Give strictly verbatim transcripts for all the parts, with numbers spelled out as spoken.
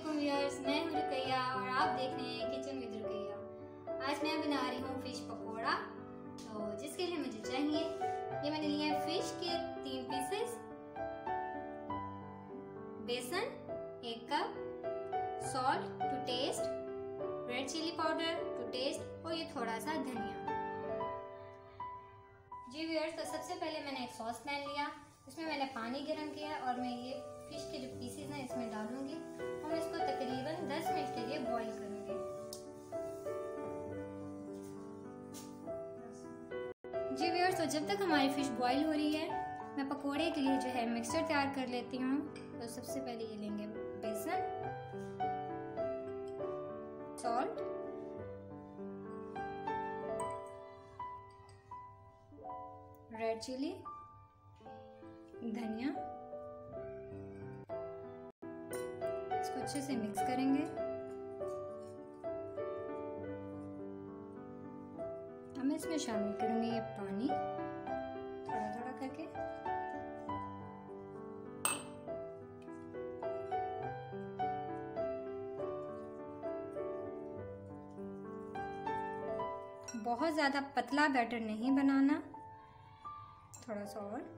अस्सलामुअलैकुम व्यूअर्स, मैं हूं रुकैया और आप देख रहे हैं किचन विद रुकैया। आज मैं बना रही हूं फिश पकोड़ा। तो जिसके लिए मुझे चाहिए, ये मैंने लिया है फिश के तीन पीसेस, बेसन एक cup, salt to taste, red chilli powder to taste और ये थोड़ा सा धनिया। जी व्यूअर्स, तो सबसे पहले मैंने एक सॉस पैन लिया, इसमें मैंने पानी गर्म किया और मैं ये फिश के जो पीसेस हैं इसमें डालूंगी और मैं इसको तकरीबन दस मिनट के लिए बॉईल करूंगी। जी व्यूअर्स, तो जब तक हमारी फिश बॉईल हो रही है, मैं पकोड़े के लिए जो है मिक्सचर तैयार कर लेती हूँ। तो सबसे पहले ये लेंगे बेसन, सॉल्ट, रेड चिली, धनिया, इसको अच्छे से मिक्स करेंगे। अब मैं इसमें शामिल करूंगी ये पानी थोड़ा थोड़ा करके। बहुत ज्यादा पतला बैटर नहीं बनाना, थोड़ा सा और।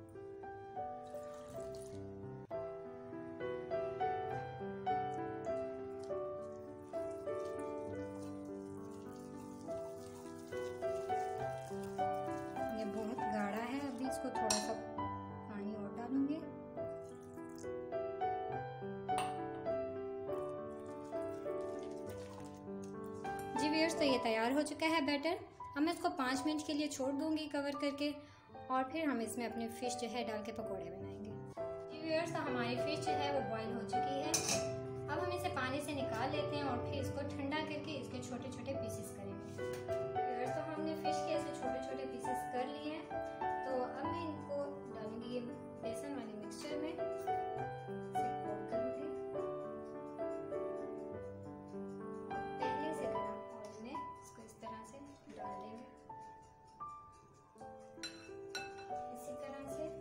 ये बहुत गाढ़ा है, अभी इसको थोड़ा सा पानी और डालूंगी। जी व्यूअर्स, तो ये तैयार हो चुका है बैटर। अब मैं इसको पाँच मिनट के लिए छोड़ दूंगी कवर करके और फिर हम इसमें अपने फिश जो है डाल के पकोड़े बनाएंगे। जी व्यूअर्स, तो हमारी फिश जो है वो बॉईल हो चुकी है। अब हम इसे पानी से निकाल लेते हैं और फिर इसको ठंडा करके इसके छोटे छोटे पीसेस करेंगे। व्यूअर्स, तो हमने फिश के ऐसे छोटे छोटे पीसेस कर लिए हैं। तो अब मैं इनको डालूंगी ये बेसन वाले मिक्सचर में, इसे कोट करूंगी। पहले से गरम ऑयल में इसको इस तरह से डाल देंगे, इसी तरह से।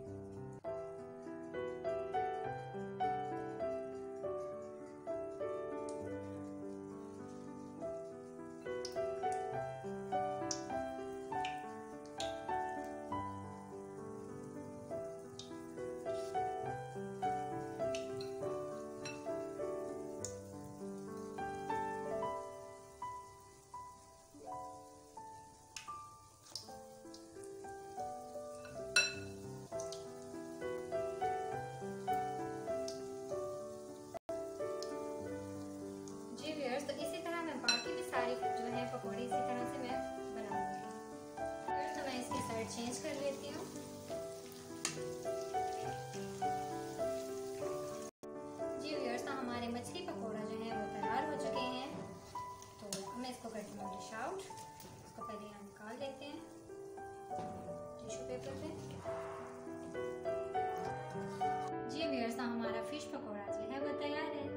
तो इसी तरह मैं बाकी भी सारी जो है पकौड़े इसी तरह से मैं बनाऊंगी। फिर तो मैं इसकी साइड चेंज कर लेती हूँ। जी व्यूअर्स, तो हमारे मछली पकौड़ा जो है वो तैयार हो चुके हैं। तो मैं इसको करती हूँ डिश आउट। इसको पहले यहाँ निकाल लेते हैं टिश्यू पेपर पे। जी व्यूअर्स, तो हमारा फिश पकौड़ा जो है वो तैयार है।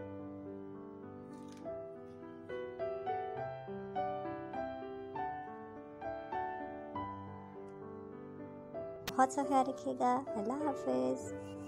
बहुत सा ख्याल रखिएगा। अल्लाह हाफिज़।